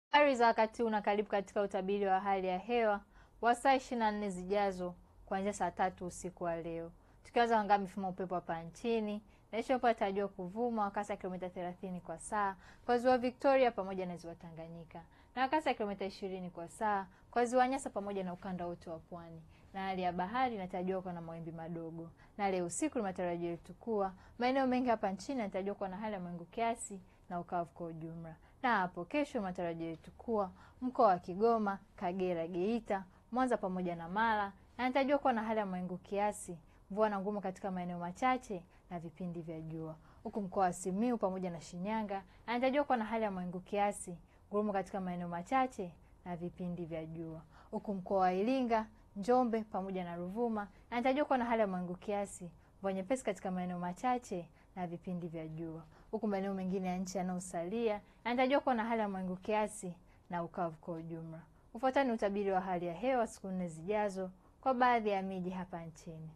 Habari za wakati huu na karibu katika utabiri wa hali ya hewa wa saa 24 zijazo kuanzia saa 3 usiku wa leo. Tukianza anga mifumo upepo hapa nchini, na upepo unatarajiwa kuvuma kwa kasi ya kilomita 30 kwa saa kwa ziwa Victoria pamoja na ziwa Tanganyika, na kasi ya kilomita 20 kwa saa kwa ziwa Nyasa pamoja na ukanda wote wa pwani. Na hali ya bahari inatarajiwa kuwa na mawimbi madogo. Na leo usiku linatarajiwa kuwa maeneo mengi hapa nchini yanatarajiwa kuwa na hali ya mawingu kiasi na ukavu kwa ujumla. Na hapo kesho matarajio yetu kuwa mkoa wa Kigoma, Kagera, Geita, Mwanza pamoja na Mara yanatarajiwa kuwa na hali ya mawingu kiasi, mvua na ngumu katika maeneo machache na vipindi vya jua. Huku mkoa wa Simiyu pamoja na Shinyanga yanatarajiwa kuwa na hali ya mawingu kiasi, ngumu katika maeneo machache na vipindi vya jua. Huku mkoa wa Iringa, Njombe pamoja na Ruvuma yanatarajiwa kuwa na hali ya mawingu kiasi, mvua nyepesi katika maeneo machache na vipindi vya jua. Huku maeneo mengine ya nchi yanayosalia yanatarajiwa kuwa na hali ya mawingu kiasi na ukavu kwa ujumla. Ufuatao ni utabiri wa hali ya hewa siku 4 zijazo kwa baadhi ya miji hapa nchini.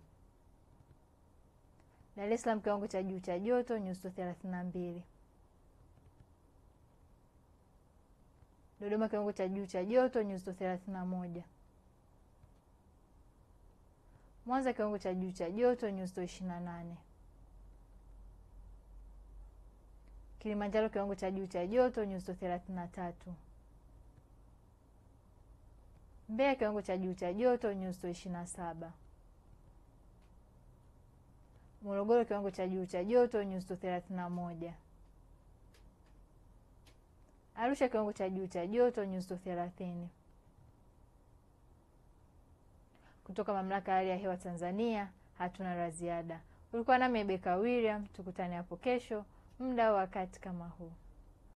Dar es Salaam kiwango cha juu cha joto nyuzi 32. Dodoma kiwango cha juu cha joto nyuzi 31. Mwanza kiwango cha juu cha joto nyuzi 28. Kilimanjaro kiwango cha juu cha joto nyuzi 33. Mbeya kiwango cha juu cha joto nyuzi 27. Morogoro kiwango cha juu cha joto nyuzi 31. Arusha kiwango cha juu cha joto nyuzi 30. Kutoka Mamlaka ya Hali ya Hewa Tanzania hatuna la ziada. Ulikuwa nami Rebeca William, tukutane hapo kesho muda wakati kama huu.